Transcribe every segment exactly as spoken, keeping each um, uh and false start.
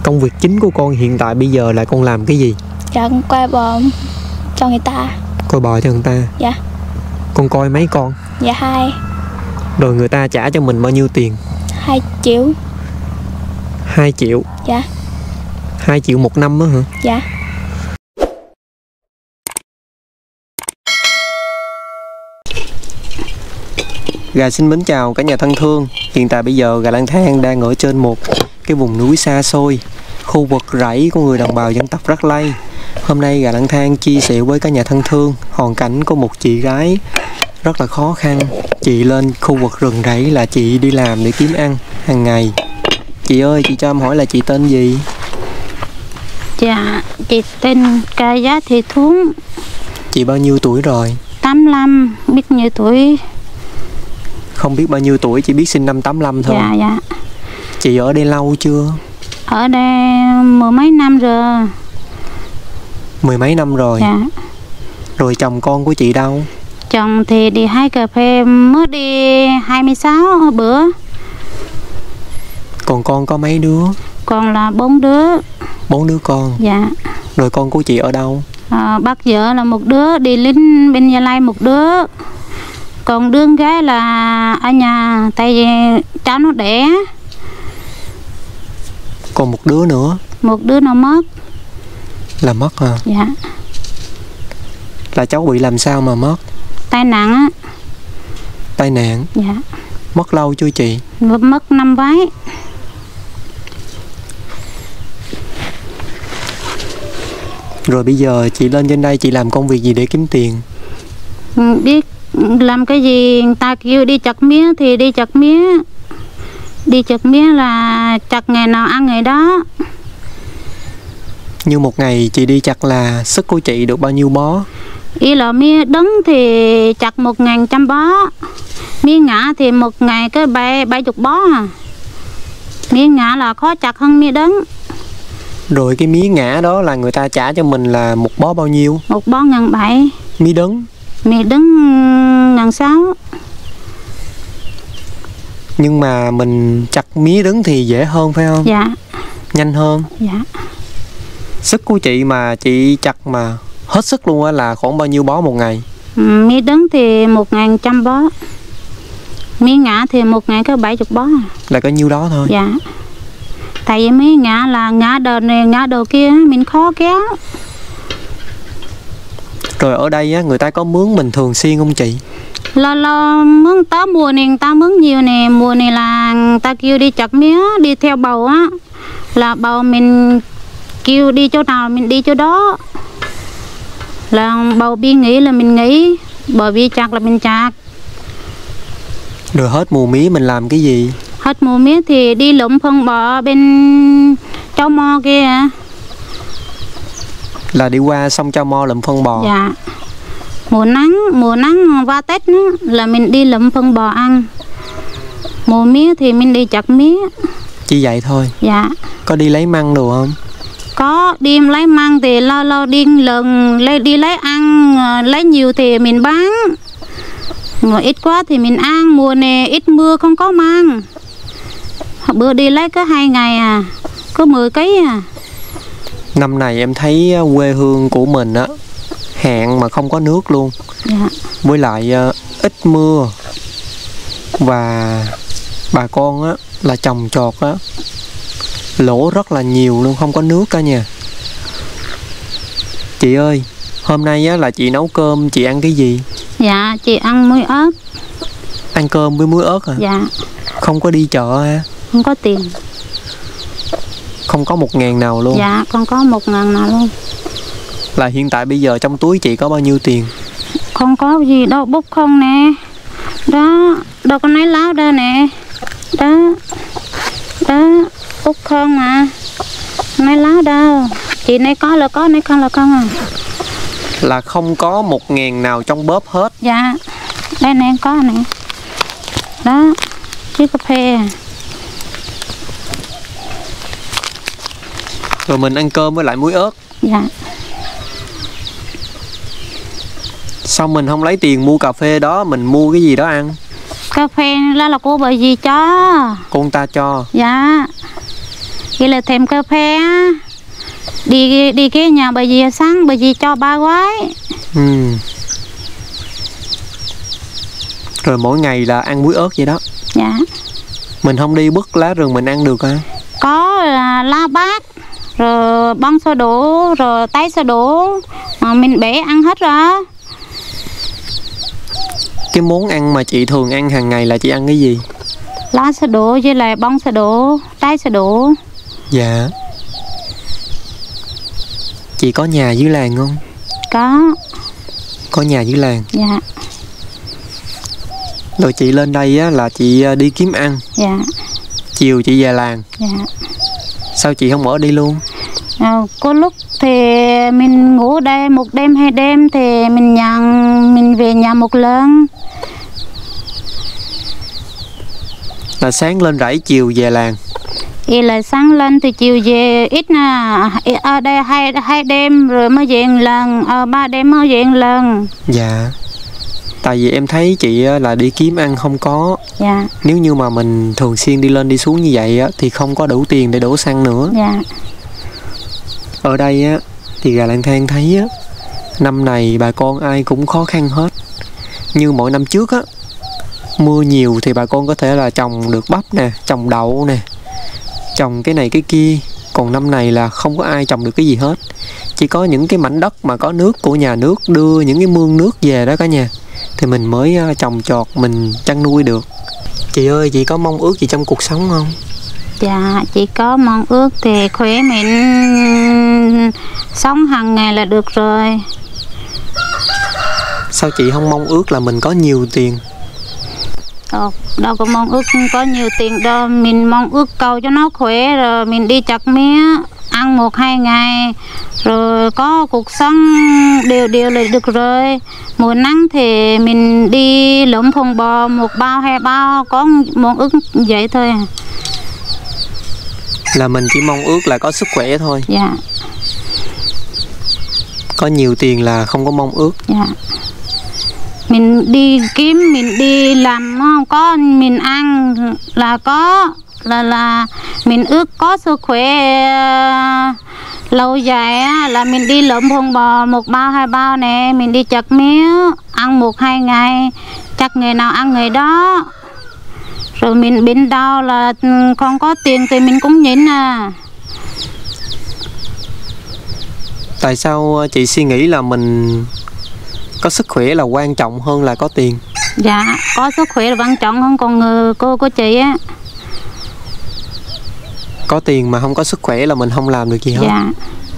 Công việc chính của con hiện tại bây giờ là con làm cái gì? Dạ con coi bò cho người ta. Coi bò cho người ta? Dạ. Con coi mấy con? Dạ hai. Rồi người ta trả cho mình bao nhiêu tiền? Hai triệu. Hai triệu? Dạ. Hai triệu một năm á hả? Dạ. Gà xin mến chào cả nhà thân thương. Hiện tại bây giờ Gà Lang Thang đang ở trên một cái vùng núi xa xôi, khu vực rẫy của người đồng bào dân tộc Rắc Lây. Hôm nay Gà Lang Thang chia sẻ với cả nhà thân thương hoàn cảnh của một chị gái rất là khó khăn. Chị lên khu vực rừng rẫy là chị đi làm để kiếm ăn hàng ngày. Chị ơi, chị cho em hỏi là chị tên gì? Dạ, chị tên Ca Giá Thị Thuấn. Chị bao nhiêu tuổi rồi? tám lăm, biết nhiêu tuổi? Không biết bao nhiêu tuổi, chỉ biết sinh năm tám lăm thôi. Dạ, dạ. Chị ở đây lâu chưa? Ở đây mười mấy năm rồi. Mười mấy năm rồi? Dạ. Rồi chồng con của chị đâu? Chồng thì đi hái cà phê, mới đi hai mươi sáu bữa. Còn con có mấy đứa? Còn là bốn đứa. Bốn đứa con? Dạ. Rồi con của chị ở đâu? À, bác vợ là một đứa, đi lính bên Gia Lai một đứa. Còn đứa gái là ở nhà, tại vì cháu nó đẻ. Còn một đứa nữa? Một đứa nó mất. Là mất hả? Dạ. Là cháu bị làm sao mà mất? Tai nạn á. Tai nạn? Dạ. Mất lâu chưa chị? Mất năm vái. Rồi bây giờ chị lên trên đây chị làm công việc gì để kiếm tiền? Biết làm cái gì, người ta kêu đi chặt mía thì đi chặt mía. Đi chặt mía là chặt ngày nào ăn ngày đó. Như một ngày chị đi chặt là sức của chị được bao nhiêu bó? Ý là mía đứng thì chặt một ngàn trăm bó. Mía ngã thì một ngày cái bảy bảy chục bó à. Mía ngã là khó chặt hơn mía đứng. Rồi cái mía ngã đó là người ta trả cho mình là một bó bao nhiêu? Một bó ngàn bảy. Mía đứng? Mía đứng ngàn sáu. Nhưng mà mình chặt mía đứng thì dễ hơn phải không? Dạ. Nhanh hơn? Dạ. Sức của chị mà chị chặt mà hết sức luôn á là khoảng bao nhiêu bó một ngày? Ừ, mía đứng thì một ngàn trăm bó. Mía ngã thì một ngày có bảy chục bó. Là có nhiêu đó thôi? Dạ. Tại vì mía ngã là ngã đầu này ngã đầu kia mình khó kéo. Rồi ở đây á, người ta có mướn mình thường xuyên không chị? Lo lo mướn tới mùa này người ta mướn nhiều nè. Mùa này là người ta kêu đi chặt mía, đi theo bầu á. Là bầu mình kêu đi chỗ nào mình đi chỗ đó. Là bầu bi nghỉ là mình nghỉ, bầu bi chặt là mình chặt. Rồi hết mùa mía mình làm cái gì? Hết mùa mía thì đi lụm phân bò bên Châu Mo kia. Là đi qua sông Châu Mo lụm phân bò? Dạ. Mùa nắng, mùa nắng qua Tết đó, là mình đi lụm phân bò ăn. Mùa mía thì mình đi chặt mía. Chỉ vậy thôi? Dạ. Có đi lấy măng đồ không? Có, đi lấy măng thì lo lo đi lần lấy đi lấy ăn, lấy nhiều thì mình bán. Mà ít quá thì mình ăn, mùa này ít mưa không có măng. Bữa đi lấy có hai ngày à, có mười ký à. Năm này em thấy quê hương của mình á hạn mà không có nước luôn. Dạ. Với lại uh, ít mưa. Và bà con á là trồng trọt á lỗ rất là nhiều luôn, không có nước cả nhà. Chị ơi, hôm nay á là chị nấu cơm, chị ăn cái gì? Dạ, chị ăn muối ớt. Ăn cơm với muối ớt hả? Dạ. Không có đi chợ ha? Không có tiền. Không có một ngàn nào luôn? Dạ, không có một ngàn nào luôn. Là hiện tại bây giờ trong túi chị có bao nhiêu tiền? Không có gì đâu, bút không nè. Đó, đâu có lấy láo đâu nè. Đó, đó, bút không à. Lấy láo đâu. Chị này có là có, này không là không à. Là không có một ngàn nào trong bóp hết? Dạ, đây nè có nè. Đó, chiếc cà phê. Rồi mình ăn cơm với lại muối ớt. Dạ. Sao mình không lấy tiền mua cà phê đó, mình mua cái gì đó ăn? Cà phê đó là của bà gì cho. Con ta cho? Dạ. Vậy là thêm cà phê á. Đi đi cái nhà bà dì sáng bà dì cho ba gói. Ừ. Rồi mỗi ngày là ăn muối ớt vậy đó. Dạ. Mình không đi bứt lá rừng mình ăn được hả? Có là la bát, rồi bông sô đỗ, rồi tái sô đỗ, mà mình bẻ ăn hết rồi. Cái món ăn mà chị thường ăn hàng ngày là chị ăn cái gì? Lá sô đỗ với lại bông sô đỗ, tái sô đỗ. Dạ. Chị có nhà dưới làng không? Có. Có nhà dưới làng. Dạ. Rồi chị lên đây á là chị đi kiếm ăn. Dạ. Chiều chị về làng. Dạ. Sao chị không ở đi luôn? À, có lúc thì mình ngủ đây một đêm hai đêm thì mình nhận mình về nhà một lần. Là sáng lên rẫy chiều về làng. Thì là sáng lên thì chiều về ít nè, ở đây hai hai đêm rồi mới về một lần, ở ba đêm mới về một lần. Dạ. Tại vì em thấy chị là đi kiếm ăn không có. Dạ. Nếu như mà mình thường xuyên đi lên đi xuống như vậy á thì không có đủ tiền để đổ xăng nữa. Dạ. Ở đây á thì Gà Lang Thang thấy á, năm này bà con ai cũng khó khăn hết. Như mỗi năm trước á, mưa nhiều thì bà con có thể là trồng được bắp nè, trồng đậu nè, trồng cái này cái kia. Còn năm này là không có ai trồng được cái gì hết. Chỉ có những cái mảnh đất mà có nước của nhà nước đưa những cái mương nước về đó cả nhà, thì mình mới trồng trọt, mình chăn nuôi được. Chị ơi, chị có mong ước gì trong cuộc sống không? Dạ, chị có mong ước thì khỏe mạnh, sống hàng ngày là được rồi. Sao chị không mong ước là mình có nhiều tiền? Đâu, đâu có mong ước có nhiều tiền đâu. Mình mong ước cầu cho nó khỏe, rồi mình đi chặt mía, ăn một hai ngày, rồi có cuộc sống đều đều là được rồi. Mùa nắng thì mình đi lượm thùng bò một bao hai bao, có mong ước vậy thôi. Là mình chỉ mong ước là có sức khỏe thôi. Dạ. Có nhiều tiền là không có mong ước. Dạ. Mình đi kiếm, mình đi làm không có mình ăn là có, là là mình ước có sức khỏe lâu dài á, là mình đi lượm thùng bò một bao hai bao nè, mình đi chặt mía ăn một hai ngày, chắc ngày nào ăn ngày đó. Rồi mình bên đâu là không có tiền thì mình cũng nhịn à. Tại sao chị suy nghĩ là mình có sức khỏe là quan trọng hơn là có tiền? Dạ, có sức khỏe là quan trọng hơn con người cô của chị á. Có tiền mà không có sức khỏe là mình không làm được gì hết. Dạ.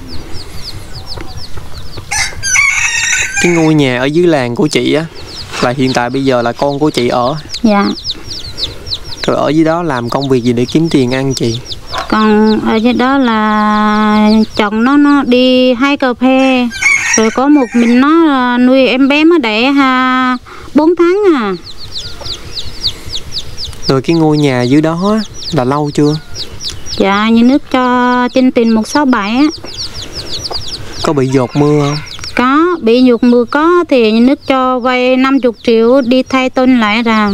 Cái ngôi nhà ở dưới làng của chị á, là hiện tại bây giờ là con của chị ở. Dạ. Rồi ở dưới đó làm công việc gì để kiếm tiền ăn chị? Còn ở dưới đó là chồng nó nó đi hái cà phê, rồi có một mình nó nuôi em bé mới đẻ ha bốn tháng à. Rồi cái ngôi nhà dưới đó á, là lâu chưa? Dạ, như nước cho trên tiền một sáu bảy á. Có bị dột mưa không? Có, bị dột mưa có thì như nước cho vay năm mươi triệu đi thay tôn lại ra.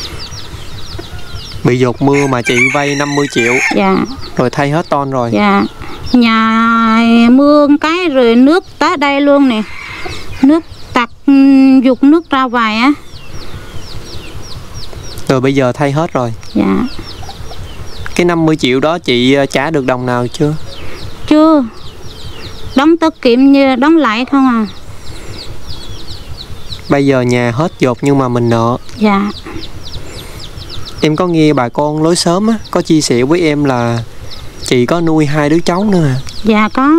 Bị dột mưa mà chị vay năm mươi triệu. Dạ. Rồi thay hết ton rồi. Dạ. Nhà mưa cái rồi nước tới đây luôn nè. Nước tạt dục nước ra ngoài á. Rồi bây giờ thay hết rồi. Dạ. Cái năm mươi triệu đó chị trả được đồng nào chưa? Chưa. Đóng tiết kiệm như đóng lại không à. Bây giờ nhà hết dột nhưng mà mình nợ. Dạ. Em có nghe bà con lối xóm á, có chia sẻ với em là chị có nuôi hai đứa cháu nữa à? Dạ có.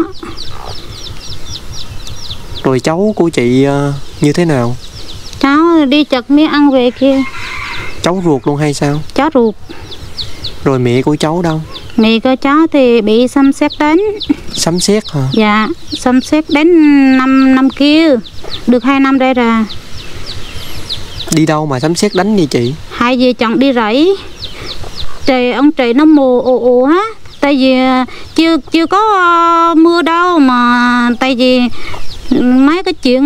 Rồi cháu của chị uh, như thế nào? Cháu đi chặt mía ăn về kia. Cháu ruột luôn hay sao? Cháu ruột. Rồi mẹ của cháu đâu? Mẹ của cháu thì bị xâm xét đánh. Sấm sét hả? Dạ, xâm xét đánh năm năm kia. Được hai năm đây rồi. Đi đâu mà sấm sét đánh vậy chị? Hai vợ chồng đi rẫy. Trời ông trời nó mù ồ ồ á. Tại vì chưa chưa có uh, mưa đâu mà tại vì mấy cái chuyện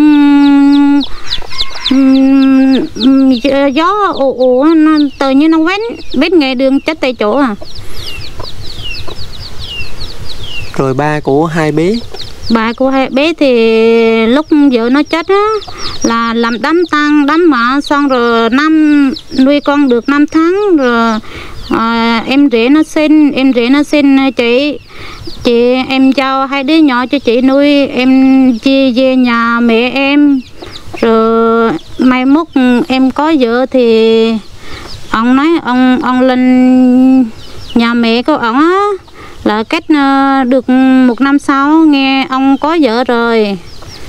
um, um, gió ồ ồ nó tự nhiên nó vén vén ngay đường chết tại chỗ à. Rồi ba của hai bé? Ba của hai bé thì lúc vợ nó chết á là làm đám tang đám mạ xong rồi năm nuôi con được năm tháng rồi à, em rể nó sinh em rể nó sinh chị chị em cho hai đứa nhỏ cho chị nuôi, em chia về nhà mẹ em. Rồi mai mốt em có vợ thì ông nói ông ông lên nhà mẹ của ông á là cách được một năm sau nghe ông có vợ rồi,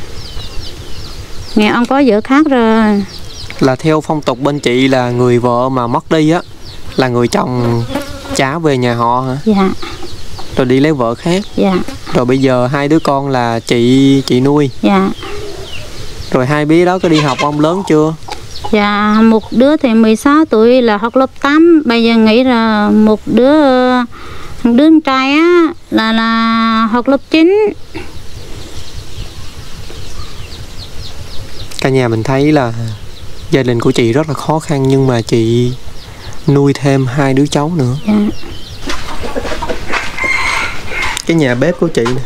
nghe ông có vợ khác rồi. Là theo phong tục bên chị là người vợ mà mất đi á là người chồng trả về nhà họ hả? Dạ. Rồi đi lấy vợ khác? Dạ. Rồi bây giờ hai đứa con là chị chị nuôi? Dạ. Rồi hai bé đó có đi học ông, lớn chưa? Dạ, một đứa thì mười sáu tuổi là học lớp tám, bây giờ nghĩ là một đứa đứa con trai á là là học lớp chín. Cả nhà mình thấy là gia đình của chị rất là khó khăn nhưng mà chị nuôi thêm hai đứa cháu nữa. Dạ. Cái nhà bếp của chị nè.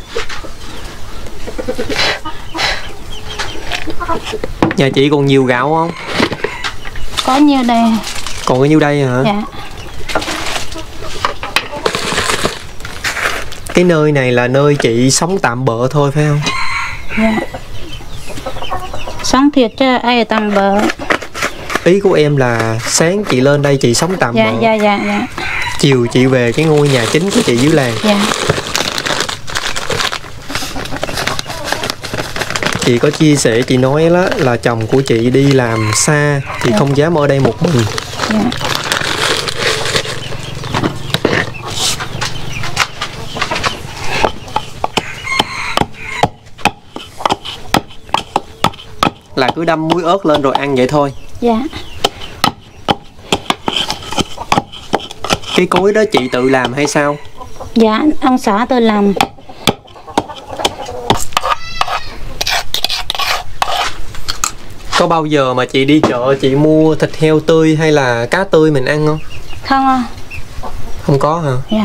Nhà chị còn nhiều gạo không? Có nhiêu đây. Còn có nhiêu đây hả? Dạ. Cái nơi này là nơi chị sống tạm bợ thôi phải không? Dạ. Sống thiệt chứ ai tạm bợ. Ý của em là sáng chị lên đây chị sống tạm Dạ, bợ. dạ, dạ, dạ. Chiều chị về cái ngôi nhà chính của chị dưới làng. Dạ. Chị có chia sẻ, chị nói đó là chồng của chị đi làm xa, chị dạ. không dám ở đây một mình. Dạ. Là cứ đâm muối ớt lên rồi ăn vậy thôi? Dạ. Cái cối đó chị tự làm hay sao? Dạ, ông xã tôi làm. Có bao giờ mà chị đi chợ chị mua thịt heo tươi hay là cá tươi mình ăn không? Không à. Không có hả? Dạ.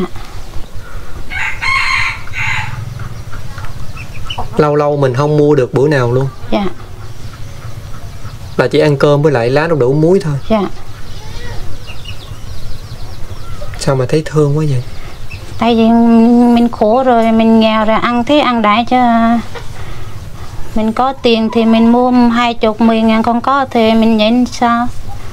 Lâu lâu mình không mua được bữa nào luôn? Dạ. Là chỉ ăn cơm với lại lá đu đủ muối thôi? Dạ. Sao mà thấy thương quá vậy? Tại vì mình khổ rồi, mình nghèo rồi, ăn thế ăn đại chứ. Mình có tiền thì mình mua hai chục mười ngàn, không có thì mình nhịn sao?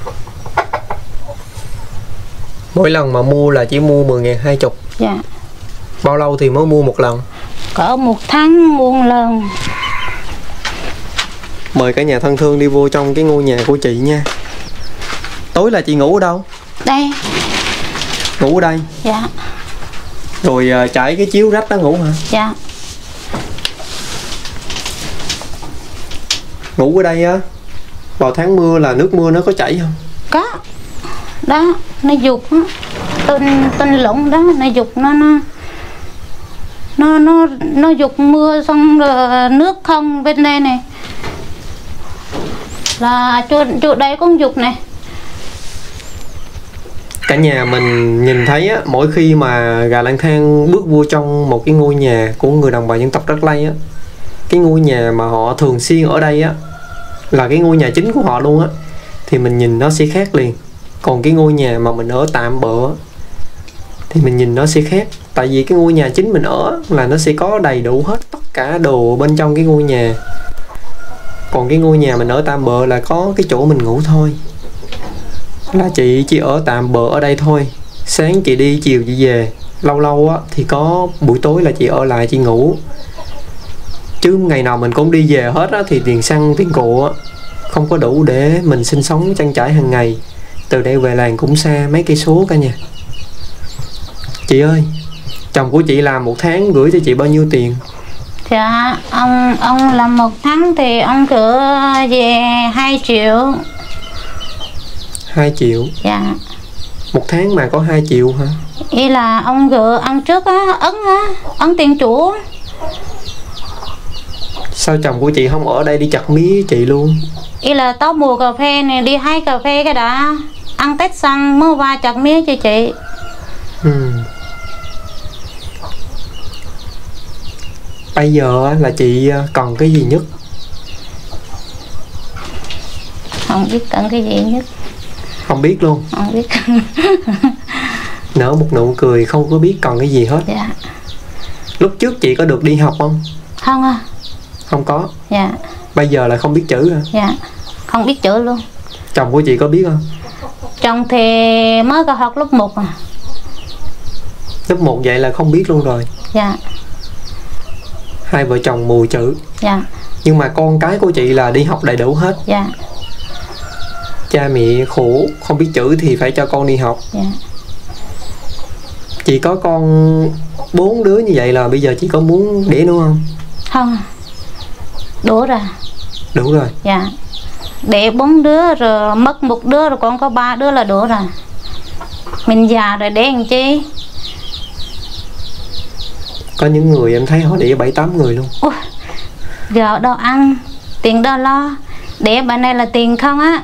Mỗi lần mà mua là chỉ mua mười ngàn hai chục? Dạ. Bao lâu thì mới mua một lần? Cỡ một tháng mua một lần. Mời cả nhà thân thương đi vô trong cái ngôi nhà của chị nha. Tối là chị ngủ ở đâu? Đây. Ngủ ở đây? Dạ. Rồi uh, trải cái chiếu rách đó ngủ hả? Dạ. Ngủ ở đây á, vào tháng mưa là nước mưa nó có chảy không? Có. Đó, nó dục á. Tên tên lũng đó, nó dục nó nó nó nó nó dục mưa xong rồi nước không bên đây này. Là chỗ chỗ đây cũng dục này. Cả nhà mình nhìn thấy á, mỗi khi mà Gà Lang Thang bước vô trong một cái ngôi nhà của người đồng bào dân tộc Rắc Lây á, cái ngôi nhà mà họ thường xuyên ở đây á, là cái ngôi nhà chính của họ luôn á, thì mình nhìn nó sẽ khác liền. Còn cái ngôi nhà mà mình ở tạm bợ thì mình nhìn nó sẽ khác. Tại vì cái ngôi nhà chính mình ở là nó sẽ có đầy đủ hết tất cả đồ bên trong cái ngôi nhà. Còn cái ngôi nhà mình ở tạm bợ là có cái chỗ mình ngủ thôi. Là chị chỉ ở tạm bợ ở đây thôi. Sáng chị đi, chiều chị về. Lâu lâu á thì có buổi tối là chị ở lại chị ngủ. Chứ ngày nào mình cũng đi về hết á, thì tiền xăng, tiền cộ á không có đủ để mình sinh sống trang trải hàng ngày. Từ đây về làng cũng xa mấy cây số cả nhà. Chị ơi, chồng của chị làm một tháng gửi cho chị bao nhiêu tiền? Dạ, ông ông làm một tháng thì ông gửi về hai triệu. Hai triệu? Dạ. Một tháng mà có hai triệu hả? Ý là ông gửi ăn trước á, ấn á, ấn tiền chủ. Sao chồng của chị không ở đây đi chặt mía với chị luôn? Ý là tao mua cà phê này, đi hái cà phê cái đã. Ăn Tết xong mới qua chặt mía cho chị. Ừ. Bây giờ là chị cần cái gì nhất? Không biết cần cái gì nhất. Không biết luôn. Không biết. Nở một nụ cười không có biết cần cái gì hết. Dạ. Lúc trước chị có được đi học không? Không à. Không có. Dạ. Bây giờ là không biết chữ hả? Dạ. Không biết chữ luôn. Chồng của chị có biết không? Chồng thì mới có học lớp một à. Lớp một vậy là không biết luôn rồi. Dạ. Hai vợ chồng mù chữ. Dạ. Nhưng mà con cái của chị là đi học đầy đủ hết. Dạ. Cha mẹ khổ không biết chữ thì phải cho con đi học. Dạ. Chị có con bốn đứa như vậy là bây giờ chị có muốn đẻ nữa không? Không. Đủ rồi. Đủ rồi. Dạ. Để bốn đứa rồi mất một đứa rồi còn có ba đứa là đủ rồi. Mình già rồi để làm chi? Có những người em thấy họ đẻ bảy tám người luôn. Ui, gạo đâu ăn, tiền đâu lo. Để bà này là tiền không á.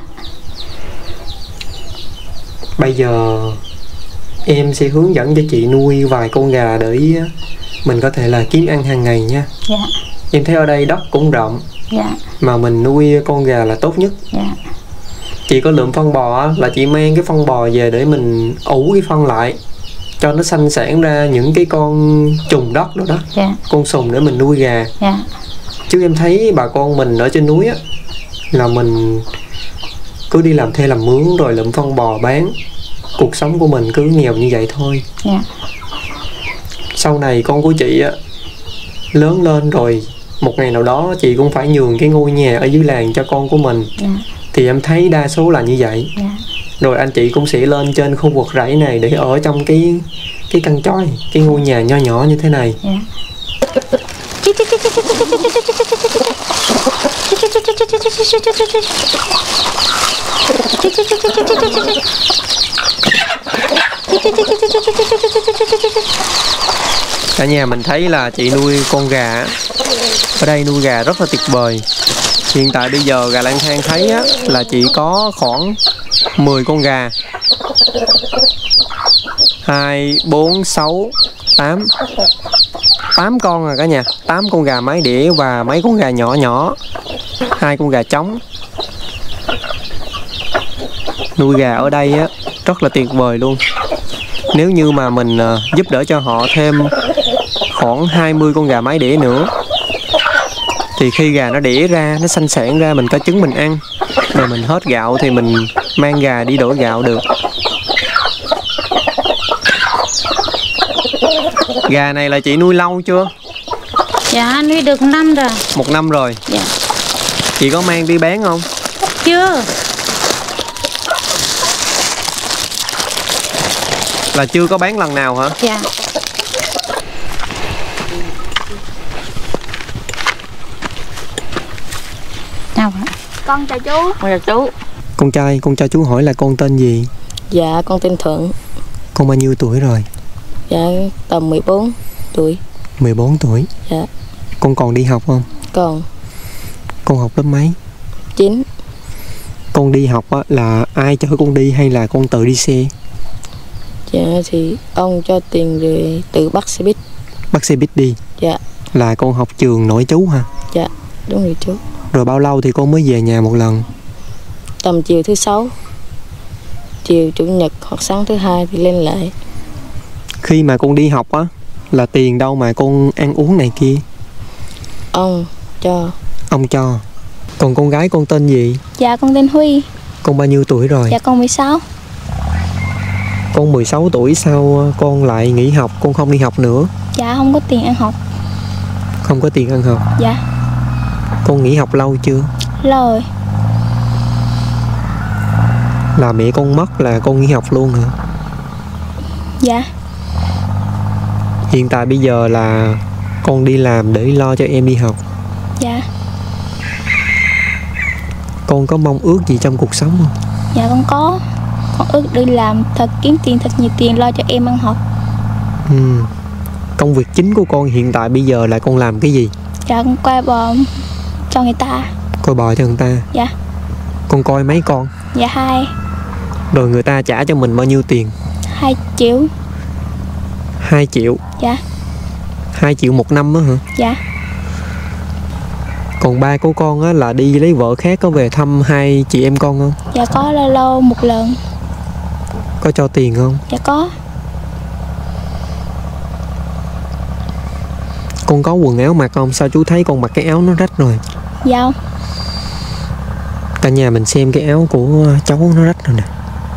Bây giờ em sẽ hướng dẫn cho chị nuôi vài con gà để mình có thể là kiếm ăn hàng ngày nha. Dạ. Em thấy ở đây đất cũng rộng. Dạ. Mà mình nuôi con gà là tốt nhất. Dạ. Chị có lượm phân bò á, là chị mang cái phân bò về để mình ủ cái phân lại cho nó sanh sản ra những cái con trùng đất đó đó. Dạ. Con sùng để mình nuôi gà. Dạ. Chứ em thấy bà con mình ở trên núi á là mình cứ đi làm thuê làm mướn rồi lượm phân bò bán. Cuộc sống của mình cứ nghèo như vậy thôi. Dạ. Sau này con của chị á lớn lên rồi, một ngày nào đó chị cũng phải nhường cái ngôi nhà ở dưới làng cho con của mình. Dạ. Thì em thấy đa số là như vậy. Dạ. Rồi anh chị cũng sẽ lên trên khu vực rẫy này để ở trong cái cái căn chòi, cái ngôi nhà nho nhỏ như thế này. Dạ. Cả nhà mình thấy là chị nuôi con gà ở đây, nuôi gà rất là tuyệt vời. Hiện tại bây giờ gà lang thang thấy á, là chị có khoảng mười con gà. Hai, bốn, sáu, tám tám con à cả nhà. Tám con gà mái đĩa và mấy con gà nhỏ nhỏ. Hai con gà trống. Nuôi gà ở đây á rất là tuyệt vời luôn. Nếu như mà mình uh, giúp đỡ cho họ thêm khoảng hai mươi con gà mái đĩa nữa thì khi gà nó đẻ ra, nó sanh sản ra, mình có trứng mình ăn. Rồi mình hết gạo thì mình mang gà đi đổi gạo được. Gà này là chị nuôi lâu chưa? Dạ, nuôi được năm rồi. Một năm rồi. Dạ. Chị có mang đi bán không? Chưa. Là chưa có bán lần nào hả? Dạ. Nào hả? Con chào chú. Con chào chú. Con trai, con cho chú hỏi là con tên gì? Dạ con tên Thuận. Con bao nhiêu tuổi rồi? Dạ tầm mười bốn tuổi. mười bốn tuổi. Dạ. Con còn đi học không? Còn. Con học lớp mấy? chín. Con đi học á, là ai chở con đi hay là con tự đi xe? Dạ thì ông cho tiền rồi tự bắt xe buýt. Bắt xe buýt đi? Dạ. Là con học trường nội trú hả? Dạ đúng rồi chú. Rồi bao lâu thì con mới về nhà một lần? Tầm chiều thứ sáu, chiều chủ nhật hoặc sáng thứ hai thì lên lại. Khi mà con đi học á, là tiền đâu mà con ăn uống này kia? Ông cho. Ông cho. Còn con gái con tên gì? Dạ con tên Huy. Con bao nhiêu tuổi rồi? Dạ con mười sáu. Con mười sáu tuổi sao con lại nghỉ học, con không đi học nữa? Dạ không có tiền ăn học. Không có tiền ăn học? Dạ. Con nghỉ học lâu chưa? Lâu rồi. Là mẹ con mất là con nghỉ học luôn hả? Dạ. Hiện tại bây giờ là con đi làm để lo cho em đi học. Dạ. Con có mong ước gì trong cuộc sống không? Dạ con có. Con ước đi làm thật, kiếm tiền thật nhiều tiền lo cho em ăn học. Ừ. Công việc chính của con hiện tại bây giờ là con làm cái gì? Dạ con coi bò cho người ta. Coi bò cho người ta? Dạ. Con coi mấy con? Dạ hai. Rồi người ta trả cho mình bao nhiêu tiền? Hai triệu. Hai triệu? Dạ. Hai triệu một năm á hả? Dạ. Còn ba của con á, là đi lấy vợ khác, có về thăm hai chị em con không? Dạ có, lâu lâu một lần. Có cho tiền không? Dạ có. Con có quần áo mặc không? Sao chú thấy con mặc cái áo nó rách rồi? Dạ không. Cả nhà mình xem cái áo của cháu nó rách rồi nè.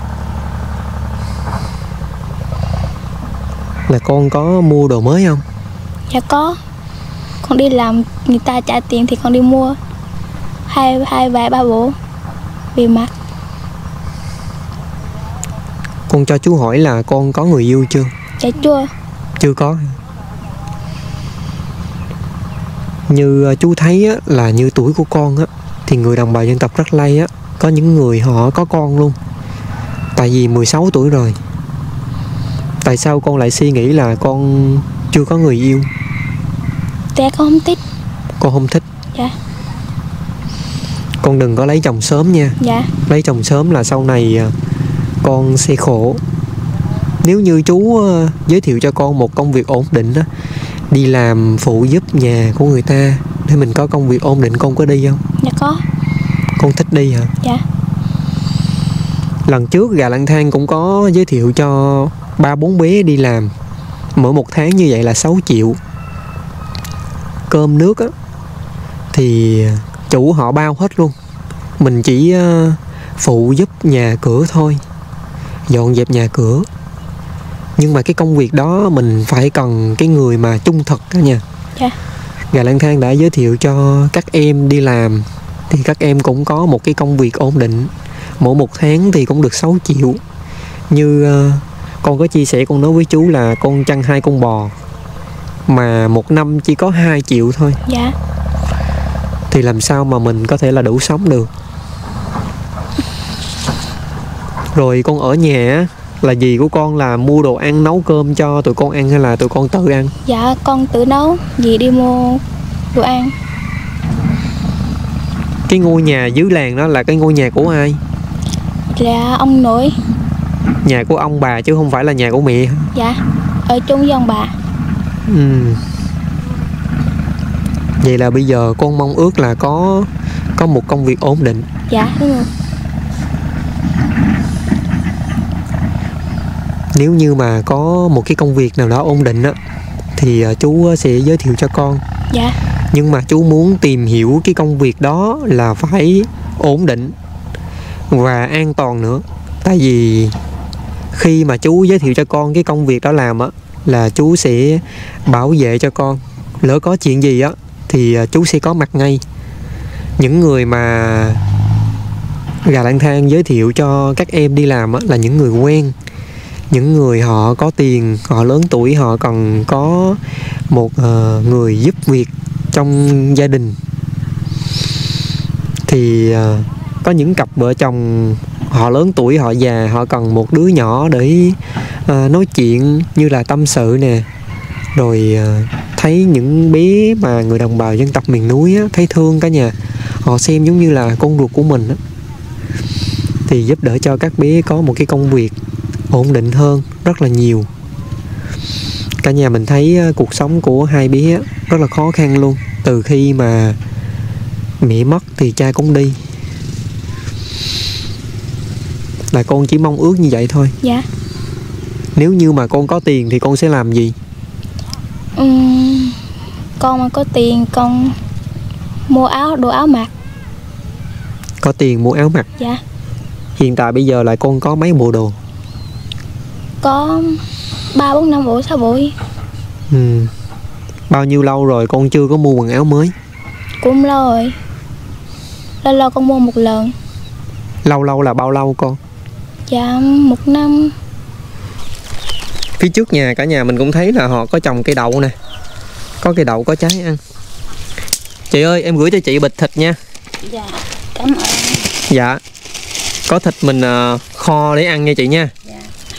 Là con có mua đồ mới không? Dạ có. Con đi làm người ta trả tiền thì con đi mua hai hai vài ba bộ về mặc. Con cho chú hỏi là con có người yêu chưa? Dạ chưa. Chưa có. Như chú thấy á, là như tuổi của con á, thì người đồng bào dân tộc Rắc Lây á, có những người họ có con luôn. Tại vì mười sáu tuổi rồi. Tại sao con lại suy nghĩ là con chưa có người yêu? Dạ con không thích. Con không thích? Dạ. Con đừng có lấy chồng sớm nha. Dạ. Lấy chồng sớm là sau này con sẽ khổ. Nếu như chú giới thiệu cho con một công việc ổn định á, đi làm phụ giúp nhà của người ta để mình có công việc ổn định, con có đi không? Dạ có. Con thích đi hả? Dạ. Lần trước Gà Lang Thang cũng có giới thiệu cho ba bốn bé đi làm. Mỗi một tháng như vậy là sáu triệu. Cơm nước á thì chủ họ bao hết luôn. Mình chỉ phụ giúp nhà cửa thôi, dọn dẹp nhà cửa. Nhưng mà cái công việc đó mình phải cần cái người mà trung thực đó nha. Dạ. Gà Lang Thang đã giới thiệu cho các em đi làm, thì các em cũng có một cái công việc ổn định. Mỗi một tháng thì cũng được sáu triệu. Như uh, con có chia sẻ, con nói với chú là con chăn hai con bò mà một năm chỉ có hai triệu thôi. Dạ. Thì làm sao mà mình có thể là đủ sống được. Rồi con ở nhà là dì của con là mua đồ ăn, nấu cơm cho tụi con ăn hay là tụi con tự ăn? Dạ con tự nấu, dì đi mua đồ ăn. Cái ngôi nhà dưới làng đó là cái ngôi nhà của ai? Là ông nội. Nhà của ông bà chứ không phải là nhà của mẹ? Dạ, ở chung với ông bà. Ừ. Vậy là bây giờ con mong ước là có có một công việc ổn định. Dạ đúng rồi. Nếu như mà có một cái công việc nào đó ổn định á, thì chú sẽ giới thiệu cho con. Dạ. Nhưng mà chú muốn tìm hiểu cái công việc đó là phải ổn định và an toàn nữa. Tại vì khi mà chú giới thiệu cho con cái công việc đó làm á, là chú sẽ bảo vệ cho con. Lỡ có chuyện gì á thì chú sẽ có mặt ngay. Những người mà Gà Lang Thang giới thiệu cho các em đi làm á, là những người quen, những người họ có tiền, họ lớn tuổi, họ còn có một uh, người giúp việc trong gia đình. Thì uh, có những cặp vợ chồng họ lớn tuổi, họ già, họ cần một đứa nhỏ để uh, nói chuyện như là tâm sự nè. Rồi uh, thấy những bé mà người đồng bào dân tộc miền núi á, thấy thương cả nhà, họ xem giống như là con ruột của mình á, thì giúp đỡ cho các bé có một cái công việc ổn định hơn rất là nhiều. Cả nhà mình thấy cuộc sống của hai bé rất là khó khăn luôn. Từ khi mà mẹ mất thì cha cũng đi. Là con chỉ mong ước như vậy thôi. Dạ. Nếu như mà con có tiền thì con sẽ làm gì? uhm, Con mà có tiền con mua áo, đồ áo mặc. Có tiền mua áo mặc. Dạ. Hiện tại bây giờ là con có mấy bộ đồ? Có ba bốn năm bộ, sáu bộ. Ừ. Bao nhiêu lâu rồi con chưa có mua quần áo mới? Cũng lâu rồi. Lâu lâu con mua một lần. Lâu lâu là bao lâu con? Dạ một năm. Phía trước nhà cả nhà mình cũng thấy là họ có trồng cây đậu nè. Có cây đậu có trái ăn. Chị ơi, em gửi cho chị bịch thịt nha. Dạ, cảm ơn. Dạ. Có thịt mình uh, kho để ăn nha chị nha. Dạ.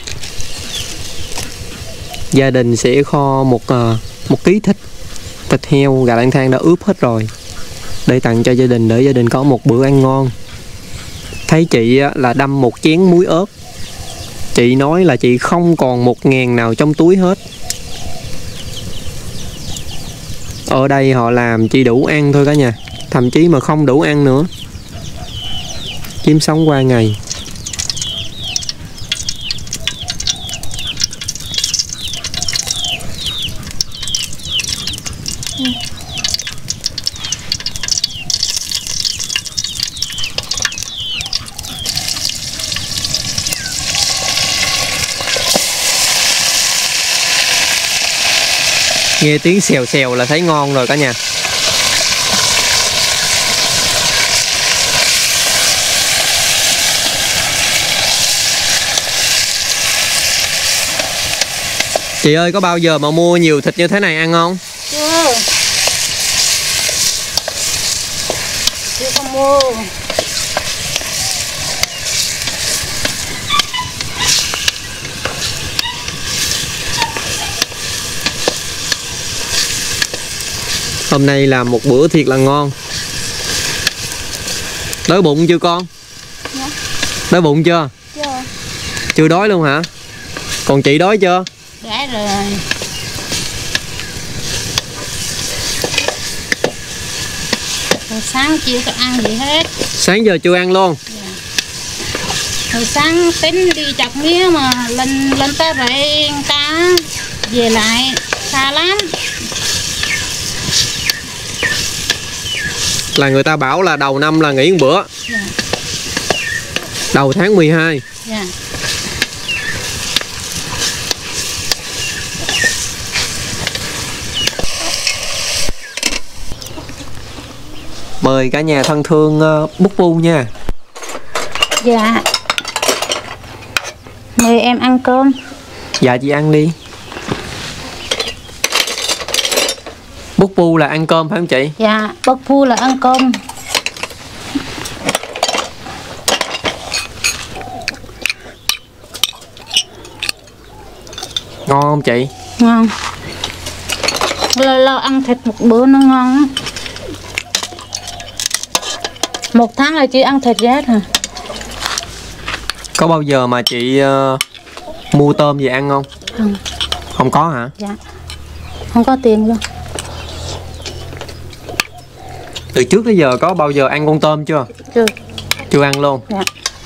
Gia đình sẽ kho một uh, một ký thịt thịt heo Gà Lang Thang đã ướp hết rồi để tặng cho gia đình, để gia đình có một bữa ăn ngon. Thấy chị uh, là đâm một chén muối ớt. Chị nói là chị không còn một ngàn nào trong túi hết. Ở đây họ làm chỉ đủ ăn thôi cả nhà. thậm chí mà không đủ ăn nữa. Kiếm sống qua ngày. Nghe tiếng xèo xèo là thấy ngon rồi cả nhà. Chị ơi, có bao giờ mà mua nhiều thịt như thế này ăn không? Chưa. Chưa có mua. Hôm nay làm một bữa thiệt là ngon. Đói bụng chưa con? Dạ. Đói bụng chưa? Chưa. Chưa đói luôn hả? Còn chị đói chưa? Đói rồi. Hồi sáng chưa có ăn gì hết. Sáng giờ chưa ăn luôn? Dạ. Hồi sáng tính đi chặt mía mà lên lên tới rẫy cá về lại xa lắm. Là người ta bảo là đầu năm là nghỉ một bữa. Dạ. Đầu tháng mười hai. Dạ. Mời cả nhà thân thương uh, Bút Bu nha. Dạ. Mời em ăn cơm. Dạ chị ăn đi. Bút Bu là ăn cơm phải không chị? Dạ, Bút Bu là ăn cơm. Ngon không chị? Ngon. Lâu lâu ăn thịt một bữa nó ngon á. Một tháng là chị ăn thịt rác hả? Có bao giờ mà chị uh, mua tôm về ăn không? Không. Không có hả? Dạ. Không có tiền luôn. Từ trước tới giờ có bao giờ ăn con tôm chưa? Chưa. Chưa ăn luôn? Dạ.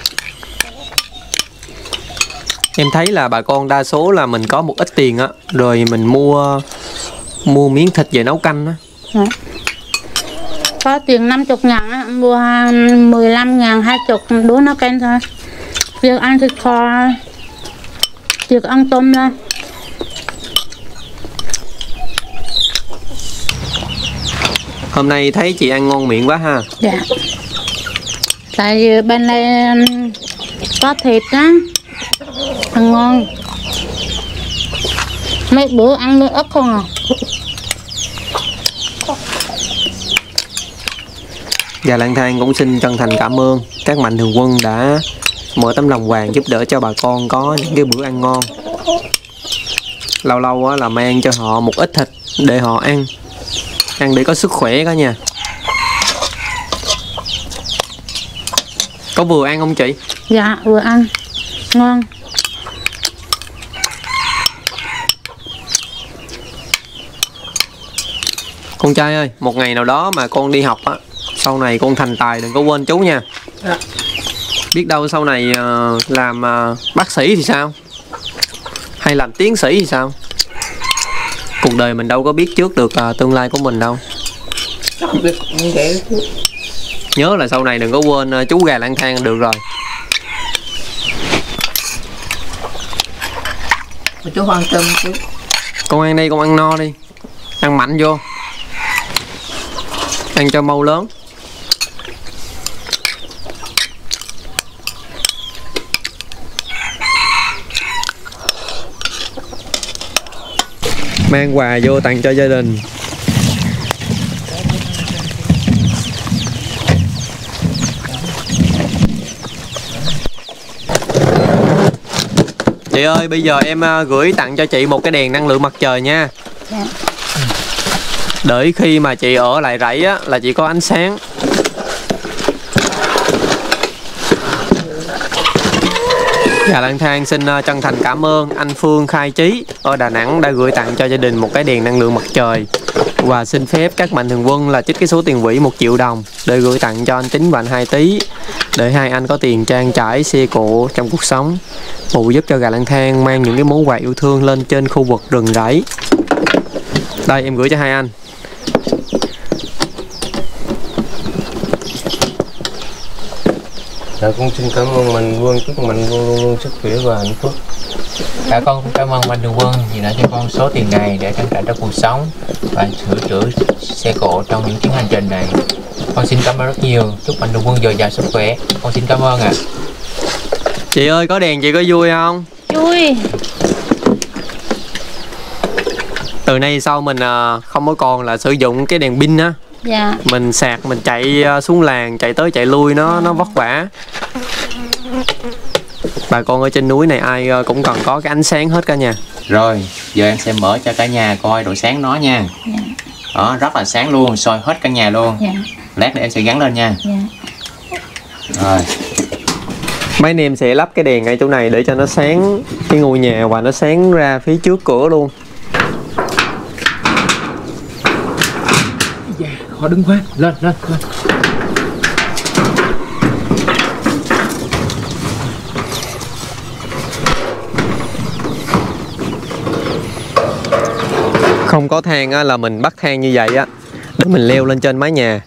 Em thấy là bà con đa số là mình có một ít tiền á, rồi mình mua mua miếng thịt về nấu canh á. Dạ. Có tiền năm mươi ngàn á, mua mười lăm ngàn, hai mươi đứa nó canh thôi. Việc ăn thịt kho, việc ăn tôm ra. Hôm nay thấy chị ăn ngon miệng quá ha. Dạ. Tại vì bên đây có thịt á, ăn ngon. Mấy bữa ăn nước ớt không à. Và Lang Thang cũng xin chân thành cảm ơn các mạnh thường quân đã mở tấm lòng vàng giúp đỡ cho bà con có những cái bữa ăn ngon. Lâu lâu á là mang cho họ một ít thịt để họ ăn. Ăn để có sức khỏe cả nhà. Có vừa ăn không chị? Dạ, vừa ăn. Ngon. Con trai ơi, một ngày nào đó mà con đi học á, sau này con thành tài đừng có quên chú nha. Dạ. Biết đâu sau này uh, làm uh, bác sĩ thì sao? Hay làm tiến sĩ thì sao? Cuộc đời mình đâu có biết trước được uh, tương lai của mình đâu. Nhớ là sau này đừng có quên uh, chú gà lang thang được rồi. Chú quan tâm chú. Con ăn đi, con ăn no đi. Ăn mạnh vô. Ăn cho mau lớn. Mang quà vô tặng cho gia đình. Chị ơi, bây giờ em gửi tặng cho chị một cái đèn năng lượng mặt trời nha. Dạ. Đợi khi mà chị ở lại rẫy á là chị có ánh sáng. Gà lang thang xin chân thành cảm ơn anh Phương Khai Trí ở Đà Nẵng đã gửi tặng cho gia đình một cái đèn năng lượng mặt trời. Và xin phép các mạnh thường quân là trích cái số tiền quỹ một triệu đồng để gửi tặng cho anh Tính và anh Hai Tý, để hai anh có tiền trang trải xe cộ trong cuộc sống, phụ giúp cho Gà lang thang mang những cái món quà yêu thương lên trên khu vực rừng rẫy. Đây em gửi cho hai anh. Dạ, cũng xin cảm ơn Mạnh Quân, chúc Mạnh Quân luôn luôn sức khỏe và hạnh phúc. Dạ, con cũng cảm ơn Mạnh Thường Quân vì đã cho con số tiền này để trang trải cho cuộc sống và sửa chữa xe cộ trong những chuyến hành trình này. Con xin cảm ơn rất nhiều, chúc Mạnh Thường Quân dồi dào sức khỏe. Con xin cảm ơn ạ. À. Chị ơi, có đèn chị có vui không? Vui. Từ nay sau mình không có còn là sử dụng cái đèn pin á. Dạ. Mình sạc mình chạy xuống làng, chạy tới chạy lui nó nó vất vả. Bà con ở trên núi này ai cũng cần có cái ánh sáng hết cả nhà. Rồi, giờ em sẽ mở cho cả nhà coi độ sáng nó nha. Dạ. Đó, rất là sáng luôn, soi hết cả nhà luôn. Dạ. Lát nữa em sẽ gắn lên nha. Dạ. Rồi. Mấy anh em sẽ lắp cái đèn ngay chỗ này để cho nó sáng cái ngôi nhà và nó sáng ra phía trước cửa luôn. Họ đứng quá, lên, lên, lên. Không có thang á, là mình bắt thang như vậy á để mình leo lên trên mái nhà.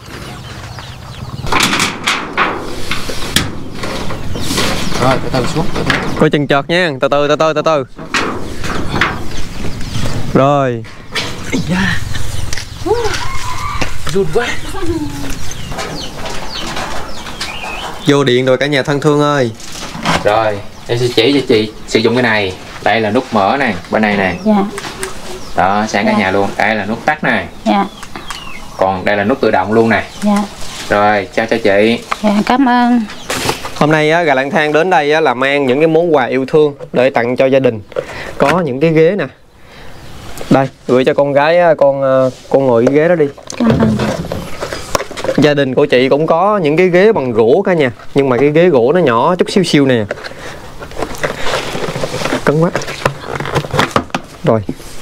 Rồi, từ từ xuống, từ từ. Coi chừng chọt nha, từ từ từ từ từ từ. Rồi. Run quá. Vô điện rồi cả nhà thân thương ơi. Rồi, em sẽ chỉ cho chị sử dụng cái này. Đây là nút mở này, bên này nè. Dạ. Đó, sáng Dạ. cả nhà luôn. Đây là nút tắt này. Dạ. Còn đây là nút tự động luôn nè. Dạ. Rồi, chào cho chị. Dạ, cảm ơn. Hôm nay á, Gà lang thang đến đây á, là mang những cái món quà yêu thương để tặng cho gia đình. Có những cái ghế nè. Đây, gửi cho con gái con con ngồi cái ghế đó đi. Cảm ơn. Gia đình của chị cũng có những cái ghế bằng gỗ cả nhà, nhưng mà cái ghế gỗ nó nhỏ chút xíu xíu nè. Cứng quá. Rồi.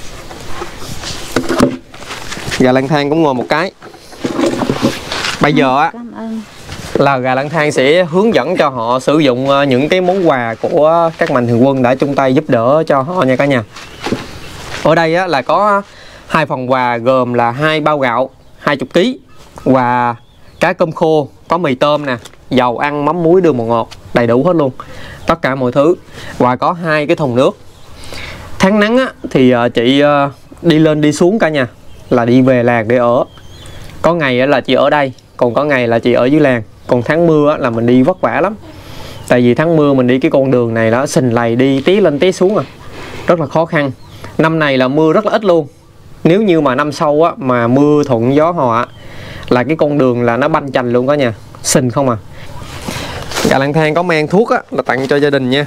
Gà lang thang cũng ngồi một cái. Bây giờ á là Gà lang thang sẽ hướng dẫn cho họ sử dụng những cái món quà của các mạnh thường quân đã chung tay giúp đỡ cho họ nha cả nhà. Ở đây á, là có hai phần quà gồm là hai bao gạo hai mươi ki lô gam và cá cơm khô, có mì tôm nè, dầu ăn, mắm muối, đường bột ngọt, đầy đủ hết luôn, tất cả mọi thứ. Và có hai cái thùng nước. Tháng nắng á, thì chị đi lên đi xuống cả nhà, là đi về làng để ở. Có ngày là chị ở đây, còn có ngày là chị ở dưới làng. Còn tháng mưa á, là mình đi vất vả lắm. Tại vì tháng mưa mình đi cái con đường này đó sình lầy, đi tí lên tí xuống à, rất là khó khăn. Năm này là mưa rất là ít luôn. Nếu như mà năm sau á, mà mưa thuận gió hòa là cái con đường là nó banh chành luôn cả nhà, sình không à. Gà lang thang có mang thuốc á, là tặng cho gia đình nha.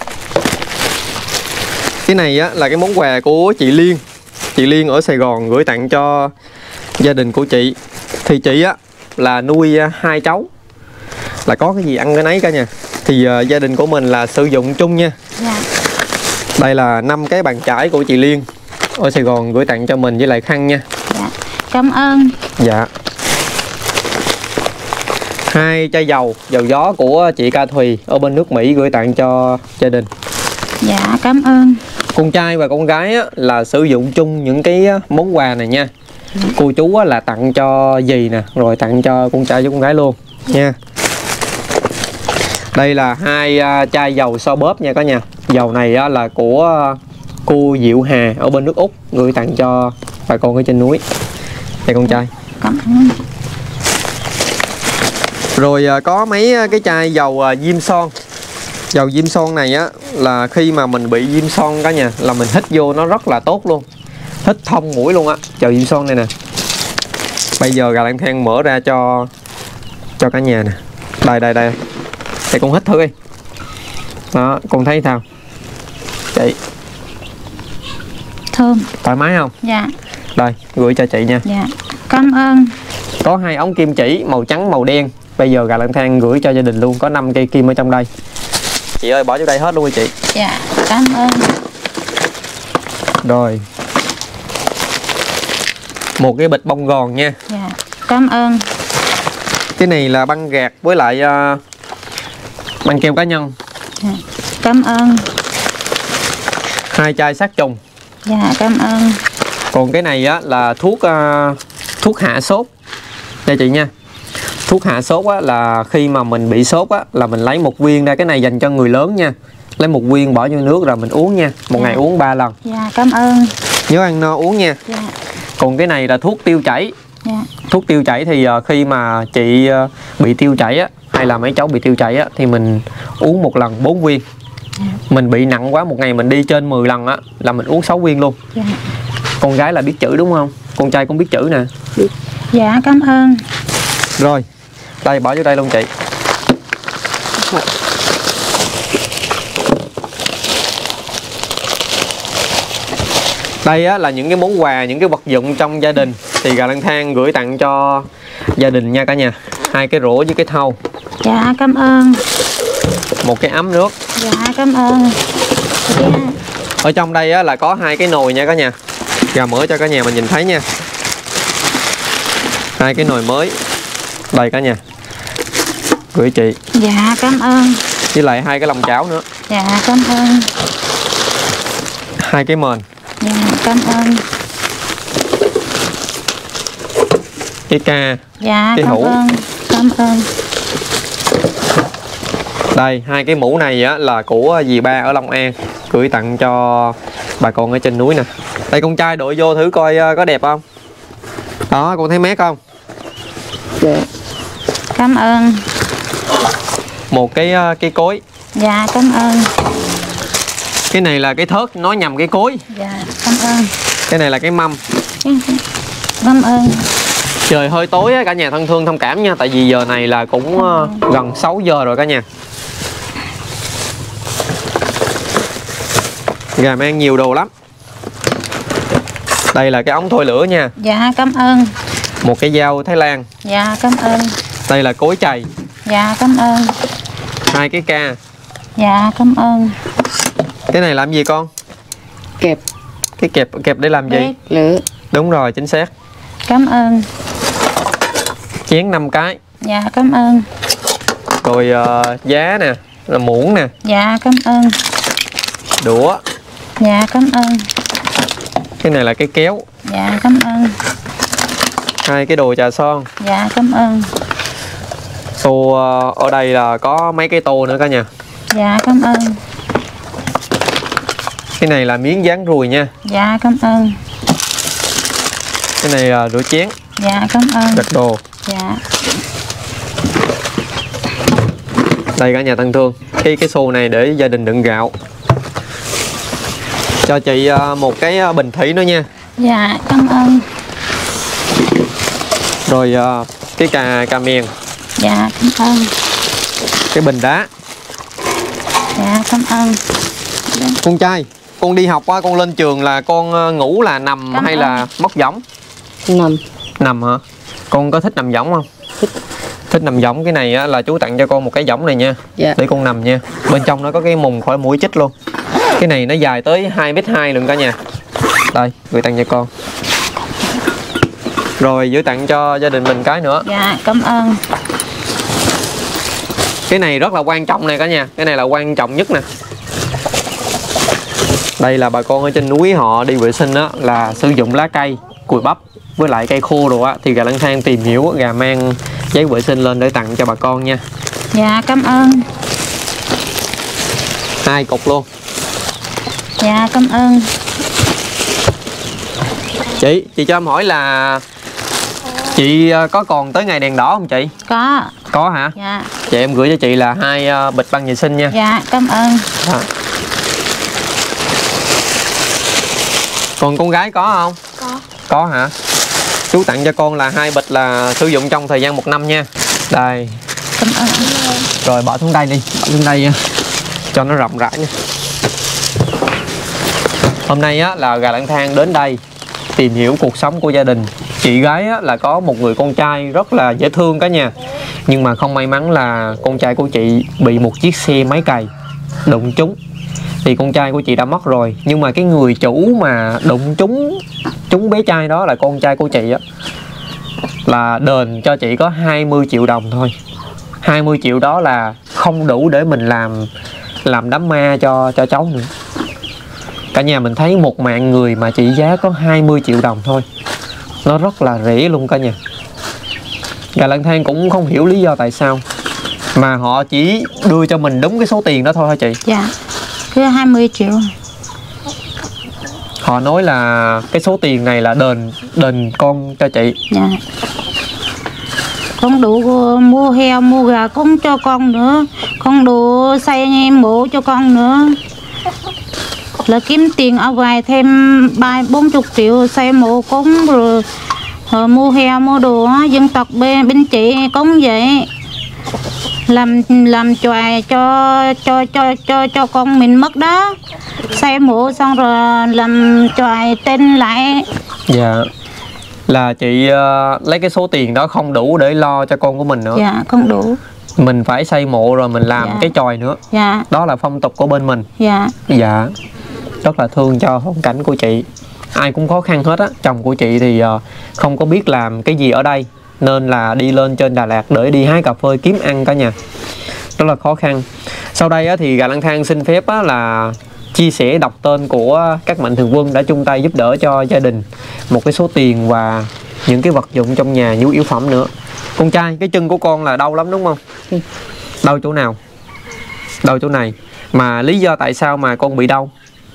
Cái này á, là cái món quà của chị Liên. Chị Liên ở Sài Gòn gửi tặng cho gia đình của chị. Thì chị á, là nuôi hai cháu, là có cái gì ăn cái nấy cả nhà. Thì uh, gia đình của mình là sử dụng chung nha. Dạ. Đây là năm cái bàn chải của chị Liên ở Sài Gòn gửi tặng cho mình với lại khăn nha. Dạ. Cảm ơn. Dạ. Hai chai dầu, dầu gió của chị Ca Thùy ở bên nước Mỹ gửi tặng cho gia đình. Dạ, cảm ơn. Con trai và con gái á, là sử dụng chung những cái món quà này nha. Dạ. Cô chú á, là tặng cho dì nè, rồi tặng cho con trai với con gái luôn nha. Đây là hai uh, chai dầu so bóp nha cả nhà. Dầu này á, là của uh, cô Diệu Hà ở bên nước Úc gửi tặng cho bà con ở trên núi. Đây con trai. Cảm ơn. Rồi uh, có mấy cái chai dầu uh, diêm son. Dầu diêm son này á, là khi mà mình bị diêm son cả nhà, là mình hít vô nó rất là tốt luôn, hít thông mũi luôn á. Dầu diêm son này nè. Bây giờ Gà lang thang mở ra cho cho cả nhà nè. Đây đây đây. Để con hít thử đi. Đó, con thấy sao? Chị. Thơm. Thoải mái không? Dạ. Đây, gửi cho chị nha. Dạ. Cảm ơn. Có hai ống kim chỉ màu trắng màu đen. Bây giờ Gà lang thang gửi cho gia đình luôn, có năm cây kim ở trong đây. Chị ơi bỏ vô đây hết luôn đi chị. Dạ, cảm ơn. Rồi. Một cái bịch bông gòn nha. Dạ, cảm ơn. Cái này là băng gạc với lại uh, băng keo cá nhân. Dạ, cảm ơn. Hai chai sát trùng. Dạ, cảm ơn. Còn cái này á là thuốc uh, thuốc hạ sốt nha chị nha. Thuốc hạ sốt á là khi mà mình bị sốt á là mình lấy một viên ra, cái này dành cho người lớn nha. Lấy một viên bỏ vô nước rồi mình uống nha. Một Dạ. ngày uống ba lần. Dạ, cảm ơn. Nhớ ăn no uống nha. Dạ. Còn cái này là thuốc tiêu chảy. Dạ. Thuốc tiêu chảy thì uh, khi mà chị uh, bị tiêu chảy á, hay là mấy cháu bị tiêu chảy á, thì mình uống một lần bốn viên. Dạ. Mình bị nặng quá, một ngày mình đi trên mười lần á là mình uống sáu viên luôn. Dạ. Con gái là biết chữ đúng không? Con trai cũng biết chữ nè. Dạ, cảm ơn. Rồi, đây bỏ vô đây luôn chị. Đây á, là những cái món quà, những cái vật dụng trong gia đình thì Gà Lang Thang gửi tặng cho gia đình nha cả nhà. Hai cái rổ với cái thau. Dạ, cảm ơn. Một cái ấm nước. Dạ, cảm ơn. Dạ. Ở trong đây á, là có hai cái nồi nha cả nhà. Gà mở cho cả nhà mình nhìn thấy nha. Hai cái nồi mới. Đây cả nhà. Gửi chị. Dạ, cảm ơn. Với lại hai cái lòng chảo nữa. Dạ, cảm ơn. Hai cái mền. Dạ, cảm ơn. Cái ca. Dạ, cái cảm hũ. ơn. Cảm ơn. Đây, hai cái mũ này á, là của dì ba ở Long An. Gửi tặng cho bà con ở trên núi nè. Đây con trai đội vô thử coi có đẹp không. Đó, con thấy mát không? Dạ. Cảm ơn. Một cái cái cối. Dạ, cảm ơn. Cái này là cái thớt, nói nhầm cái cối. Dạ, cảm ơn. Cái này là cái mâm. Cảm ơn. Trời hơi tối á, cả nhà thân thương thông cảm nha. Tại vì giờ này là cũng uh, gần sáu giờ rồi cả nhà. Gà mang nhiều đồ lắm. Đây là cái ống thôi lửa nha. Dạ, cảm ơn. Một cái dao Thái Lan. Dạ, cảm ơn. Đây là cối chày. Dạ, cảm ơn. Hai cái ca. Dạ, cảm ơn. Cái này làm gì con? Kẹp. Cái kẹp kẹp để làm gì? Bếp. Lửa. Đúng rồi, chính xác. Cảm ơn. Chén năm cái. Dạ, cảm ơn. Rồi uh, giá nè, là muỗng nè. Dạ, cảm ơn. Đũa. Dạ, cảm ơn. Cái này là cái kéo. Dạ, cảm ơn. Hai cái đồ trà son. Dạ, cảm ơn. Tô uh, ở đây là có mấy cái tô nữa cả nhà. Dạ, cảm ơn. Cái này là miếng dán ruồi nha. Dạ, cảm ơn. Cái này là rửa chén. Dạ, cảm ơn. Đặt đồ. Dạ. Đây cả nhà thân thương. Cái cái xô này để gia đình đựng gạo. Cho chị uh, một cái bình thủy nữa nha. Dạ, cảm ơn. Rồi uh, cái cà cà miền. Dạ, cảm ơn. Cái bình đá. Dạ, cảm ơn. Con trai, con đi học á, con lên trường là con uh, ngủ là nằm Cảm hay ơn. là móc võng? Nằm. Nằm hả? Con có thích nằm võng không? Thích. Thích nằm võng. Cái này á, là chú tặng cho con một cái võng này nha. Dạ. Để con nằm nha. Bên trong nó có cái mùng khỏi mũi chích luôn. Cái này nó dài tới hai mét hai lần cả nhà. Đây, gửi tặng cho con. Rồi gửi tặng cho gia đình mình cái nữa. Dạ, cảm ơn. Cái này rất là quan trọng này cả nhà. Cái này là quan trọng nhất nè. Đây là bà con ở trên núi họ đi vệ sinh á, là sử dụng lá cây, cùi bắp với lại cây khô rồi á. Thì Gà Lang Thang tìm hiểu, Gà mang giấy vệ sinh lên để tặng cho bà con nha. Dạ, cảm ơn. Hai cục luôn. Dạ, cảm ơn. Chị, chị cho em hỏi là chị có còn tới ngày đèn đỏ không chị? Có. Có hả? Dạ. Vậy em gửi cho chị là hai uh, bịch băng vệ sinh nha. Dạ, cảm ơn. À. Còn con gái có không? Có. Có hả? Chú tặng cho con là hai bịch là sử dụng trong thời gian một năm nha. Đây. Cảm ơn. Rồi bỏ xuống đây đi, bỏ xuống đây nha. Cho nó rộng rãi nha. Hôm nay á, là Gà Lang Thang đến đây tìm hiểu cuộc sống của gia đình. Chị gái á, là có một người con trai rất là dễ thương cả nhà. Nhưng mà không may mắn là con trai của chị bị một chiếc xe máy cày đụng trúng thì con trai của chị đã mất rồi. Nhưng mà cái người chủ mà đụng trúng trúng bé trai đó là con trai của chị á, là đền cho chị có hai mươi triệu đồng thôi. Hai mươi triệu đó là không đủ để mình làm làm đám ma cho cho cháu nữa. Cả nhà mình thấy một mạng người mà trị giá có hai mươi triệu đồng thôi, nó rất là rẻ luôn cả nhà. Gà lang thang cũng không hiểu lý do tại sao mà họ chỉ đưa cho mình đúng cái số tiền đó thôi hả chị? Dạ, cứ hai mươi triệu. Họ nói là cái số tiền này là đền đền con cho chị. Dạ. Không đủ mua heo, mua gà cũng cho con nữa. Không đủ xây mộ cho con nữa. Là kiếm tiền ở ngoài thêm ba bốn chục triệu xây mộ cúng rồi, rồi mua heo mua đồ á. Dân tộc bên bên chị cũng vậy, làm làm chòi cho cho cho cho cho con mình mất đó, xây mộ xong rồi làm chòi tên lại. Dạ, là chị uh, lấy cái số tiền đó không đủ để lo cho con của mình nữa. Dạ, không đủ. Mình phải xây mộ rồi mình làm Dạ. cái chòi nữa. Dạ. Đó là phong tục của bên mình. Dạ. Dạ, rất là thương cho hoàn cảnh của chị. Ai cũng khó khăn hết á. Chồng của chị thì uh, không có biết làm cái gì ở đây, nên là đi lên trên Đà Lạt để đi hái cà phê kiếm ăn cả nhà. Rất là khó khăn. Sau đây á, thì Gà Lang Thang xin phép á, là chia sẻ đọc tên của các mạnh thường quân đã chung tay giúp đỡ cho gia đình một cái số tiền và những cái vật dụng trong nhà, nhu yếu phẩm nữa. Con trai, cái chân của con là đau lắm đúng không? Ừ. Đau chỗ nào? Đau chỗ này. Mà lý do tại sao mà con bị đau?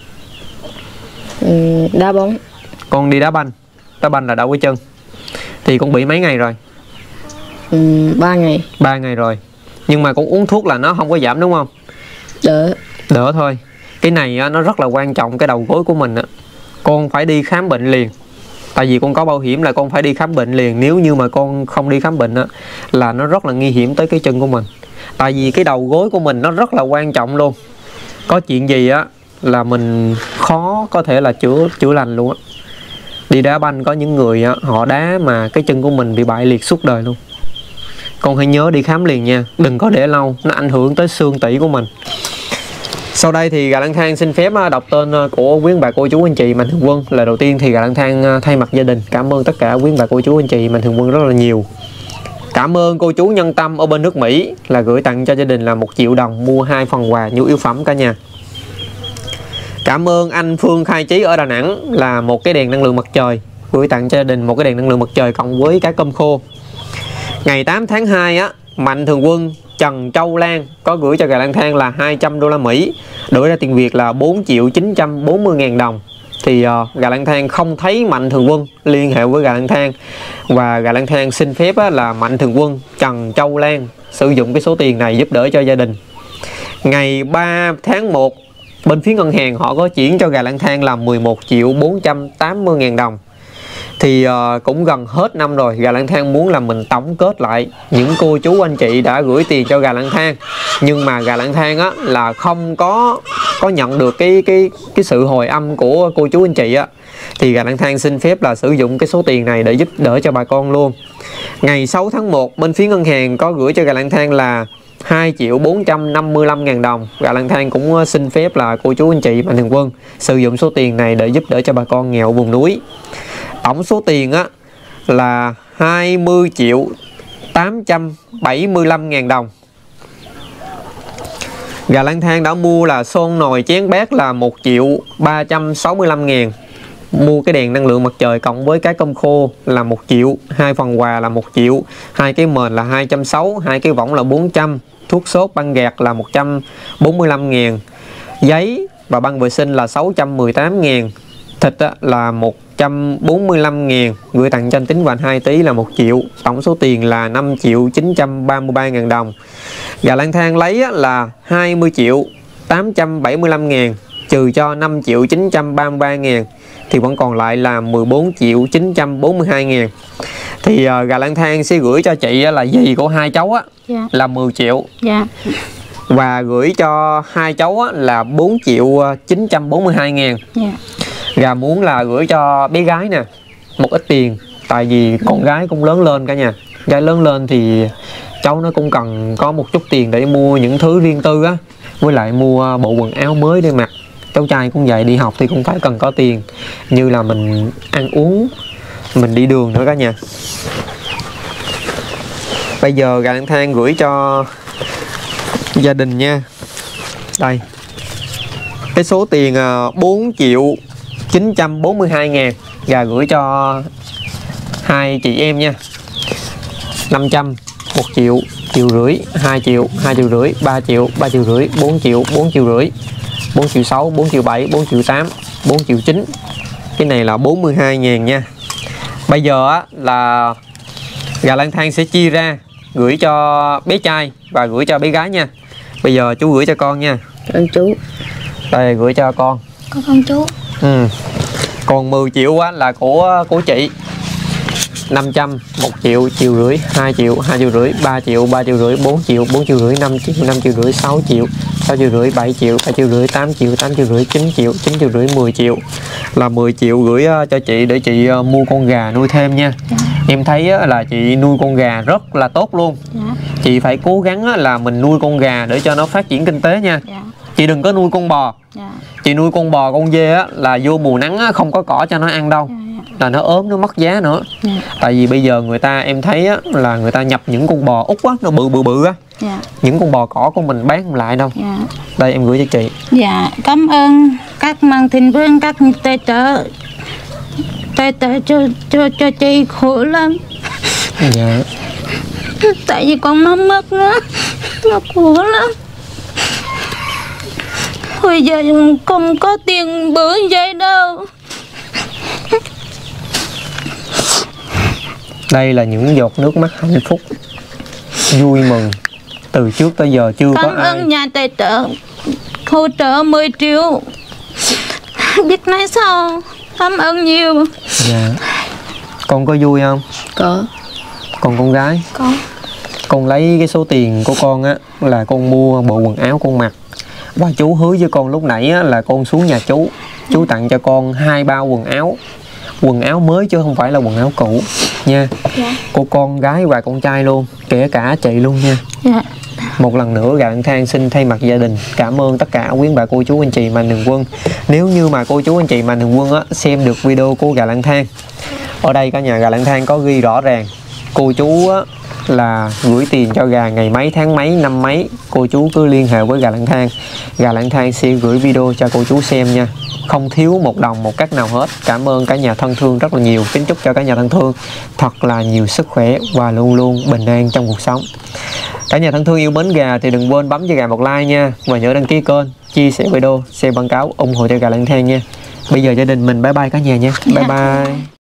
Ừ, đá bóng. Con đi đá banh. Đá banh là đau cái chân. Thì con bị mấy ngày rồi? Ừ, ba ngày. Ba ngày rồi. Nhưng mà con uống thuốc là nó không có giảm đúng không? Đỡ. Đỡ thôi. Cái này á, nó rất là quan trọng, cái đầu gối của mình á. Con phải đi khám bệnh liền. Tại vì con có bảo hiểm là con phải đi khám bệnh liền. Nếu như mà con không đi khám bệnh á, là nó rất là nguy hiểm tới cái chân của mình. Tại vì cái đầu gối của mình nó rất là quan trọng luôn. Có chuyện gì á là mình khó có thể là chữa chữa lành luôn á. Đi đá banh có những người á, họ đá mà cái chân của mình bị bại liệt suốt đời luôn. Con hãy nhớ đi khám liền nha, đừng có để lâu, nó ảnh hưởng tới xương tủy của mình. Sau đây thì Gà Lang Thang xin phép đọc tên của quý bà cô chú anh chị mạnh thường quân. Lời đầu tiên thì Gà Lang Thang thay mặt gia đình cảm ơn tất cả quý bà cô chú anh chị mạnh thường quân rất là nhiều. Cảm ơn cô chú nhân tâm ở bên nước Mỹ là gửi tặng cho gia đình là một triệu đồng mua hai phần quà nhu yếu phẩm cả nhà. Cảm ơn anh Phương Khai Chí ở Đà Nẵng là một cái đèn năng lượng mặt trời, gửi tặng cho gia đình một cái đèn năng lượng mặt trời cộng với cái cơm khô. Ngày tám tháng hai á, mạnh thường quân Trần Châu Lan có gửi cho Gà Lang Thang là hai trăm đô la Mỹ, đổi ra tiền Việt là bốn triệu chín trăm bốn mươi ngàn đồng. Thì uh, Gà Lang Thang không thấy mạnh thường quân liên hệ với Gà Lang Thang, và Gà Lang Thang xin phép á, là mạnh thường quân Trần Châu Lan sử dụng cái số tiền này giúp đỡ cho gia đình. Ngày ba tháng một, bên phía ngân hàng họ có chuyển cho Gà Lang Thang là mười một triệu bốn trăm tám mươi ngàn đồng. Thì uh, cũng gần hết năm rồi, Gà Lang Thang muốn là mình tổng kết lại những cô chú anh chị đã gửi tiền cho Gà Lang Thang, nhưng mà Gà Lang Thang á là không có có nhận được cái cái cái sự hồi âm của cô chú anh chị á. Thì Gà Lang Thang xin phép là sử dụng cái số tiền này để giúp đỡ cho bà con luôn. Ngày sáu tháng một, bên phía ngân hàng có gửi cho Gà Lang Thang là hai triệu bốn trăm năm mươi lăm ngàn đồng. Gà Lang Thang cũng xin phép là cô chú anh chị mạnh thường quân sử dụng số tiền này để giúp đỡ cho bà con nghèo vùng núi. Tổng số tiền á là hai mươi triệu tám trăm bảy mươi lăm ngàn đồng. Gà Lang Thang đã mua là son nồi chén bát là một triệu ba trăm sáu mươi lăm ngàn. Mua cái đèn năng lượng mặt trời cộng với cái cơm khô là một triệu, hai phần quà là một triệu, hai cái mền là hai trăm sáu mươi, hai cái võng là bốn trăm, thuốc sốt băng gạc là một trăm bốn mươi lăm ngàn, giấy và băng vệ sinh là sáu trăm mười tám ngàn, thịt là một trăm bốn mươi lăm ngàn, gửi tặng cho anh Tính và hai Tí là một triệu. Tổng số tiền là năm triệu chín trăm ba mươi ba ngàn đồng. Gà Lang Thang lấy là hai mươi triệu tám trăm bảy mươi lăm ngàn, trừ cho năm triệu chín trăm ba mươi ba ngàn thì vẫn còn lại là mười bốn triệu chín trăm bốn mươi hai ngàn. Thì uh, Gà Lang Thang sẽ gửi cho chị là dì của hai cháu á, Dạ. là mười triệu. Dạ. Và gửi cho hai cháu á, là bốn triệu chín trăm bốn mươi hai ngàn. Dạ. Gà muốn là gửi cho bé gái nè một ít tiền, tại vì con gái cũng lớn lên cả nhà. Gái lớn lên thì cháu nó cũng cần có một chút tiền để mua những thứ riêng tư á. với lại mua bộ quần áo mới để mặc. Cháu trai cũng vậy, đi học thì cũng phải cần có tiền, như là mình ăn uống, mình đi đường nữa cả nhà. Bây giờ gà lang thang gửi cho gia đình nha. Đây, cái số tiền bốn triệu chín trăm bốn mươi hai ngàn gà gửi cho hai chị em nha. Năm trăm, một triệu, triệu rưỡi, hai triệu, hai triệu rưỡi, ba triệu, ba triệu rưỡi, bốn triệu, bốn triệu rưỡi, bốn triệu sáu, bốn triệu bảy, bốn triệu tám, bốn triệu chín. Cái này là bốn mươi hai ngàn nha. Bây giờ á, là gà lang thang sẽ chia ra gửi cho bé trai và gửi cho bé gái nha. Bây giờ chú gửi cho con nha. Ơn chú. Đây, gửi cho con. Con không chú. Ừ. Còn mười triệu á, là của của chị. Năm trăm, một triệu, triệu rưỡi, hai triệu, hai triệu rưỡi, ba triệu, ba triệu rưỡi, bốn triệu, bốn triệu rưỡi, năm triệu, năm triệu rưỡi, sáu triệu, sáu triệu rưỡi, bảy triệu, bảy triệu rưỡi, tám triệu, tám triệu rưỡi, chín triệu, chín triệu rưỡi, mười triệu. Là mười triệu gửi cho chị để chị mua con gà nuôi thêm nha. Dạ. Em thấy là chị nuôi con gà rất là tốt luôn. Dạ. Chị phải cố gắng là mình nuôi con gà để cho nó phát triển kinh tế nha. Dạ. Chị đừng có nuôi con bò. Dạ. Chị nuôi con bò, con dê á, là vô mùa nắng á, không có cỏ cho nó ăn đâu. Dạ. Là nó ốm, nó mất giá nữa. Dạ. Tại vì bây giờ người ta, em thấy á, là người ta nhập những con bò Úc á, nó bự bự bự á. Dạ. Những con bò cỏ của mình bán không lại đâu. Dạ. Đây em gửi cho chị. Dạ, cảm ơn các mạnh thường quân, các tài trợ tài trợ cho cho cho chị khổ lắm. Dạ. Tại vì con nó mất nó nó khổ lắm. Bây giờ không có tiền bữa vậy đâu. Đây là những giọt nước mắt hạnh phúc, vui mừng. Từ trước tới giờ chưa cảm có ai. Cảm ơn nhà tài trợ hỗ trợ mười triệu. Biết nói sao. Cảm ơn nhiều. Dạ. Con có vui không? Có. Còn con gái? Có. Con lấy cái số tiền của con á là con mua bộ quần áo con mặc. Và chú hứa với con lúc nãy á, là con xuống nhà chú, chú tặng cho con hai bao quần áo. Quần áo mới chứ không phải là quần áo cũ nha. Dạ. Của con gái và con trai luôn, kể cả chị luôn nha. Dạ. Một lần nữa gà lang thang xin thay mặt gia đình cảm ơn tất cả quý bà cô chú anh chị mạnh thường quân. Nếu như mà cô chú anh chị mạnh thường quân á, xem được video của gà lang thang, ở đây cả nhà gà lang thang có ghi rõ ràng cô chú á, là gửi tiền cho gà ngày mấy, tháng mấy, năm mấy, cô chú cứ liên hệ với gà lang thang. Gà lang thang sẽ gửi video cho cô chú xem nha. Không thiếu một đồng một cách nào hết. Cảm ơn cả nhà thân thương rất là nhiều. Kính chúc cho cả nhà thân thương thật là nhiều sức khỏe và luôn luôn bình an trong cuộc sống. Cả nhà thân thương yêu mến gà thì đừng quên bấm cho gà một like nha. Và nhớ đăng ký kênh, chia sẻ video, xem quảng cáo, ủng hộ cho gà lang thang nha. Bây giờ gia đình mình bye bye cả nhà nha. Bye bye.